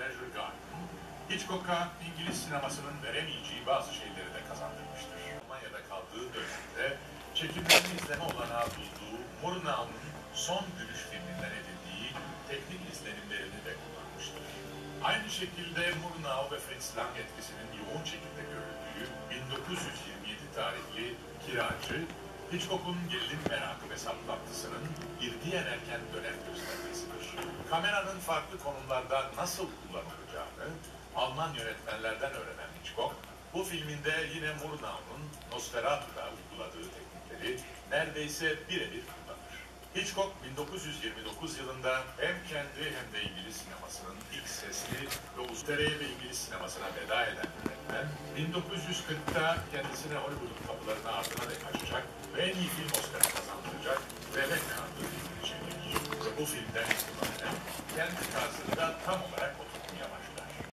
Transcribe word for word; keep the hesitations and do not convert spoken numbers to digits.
Pleasure Garden, Hitchcock'a İngiliz sinemasının veremeyeceği bazı şeyleri de kazandırmıştır. Almanya'da kaldığı dönemde çekimlerini izleme olanağı bulduğu Murnau'nun Son Gülüş filminden edindiği teknik izlenimlerini de kullanmıştır. Aynı şekilde Murnau ve Fritz Lang etkisinin yoğun şekilde görüldüğü bin dokuz yüz yirmi yedi tarihli Kiracı, Hitchcock'un gerilim merakı ve saplantısının bir diğer erken dönem göstermesidir. Kameranın farklı konumlarda nasıl kullanılacağını Alman yönetmenlerden öğrenen Hitchcock, bu filminde yine Murnau'nun Nosferatu'da uyguladığı teknikleri neredeyse birebir kullanır. Hitchcock bin dokuz yüz yirmi dokuz yılında hem kendi hem de İngiliz sinemasının ilk sesli ve uluslararası ve İngiliz sinemasına veda eden yönetmen, bin dokuz yüz kırkta kendisine Hollywood'un kapılarını ardına dek açacak ve en iyi film Oscar'ı kazandıracak ve Revenant filmini çekecek. Ve bu filmden itibaren kendi tarzında tam olarak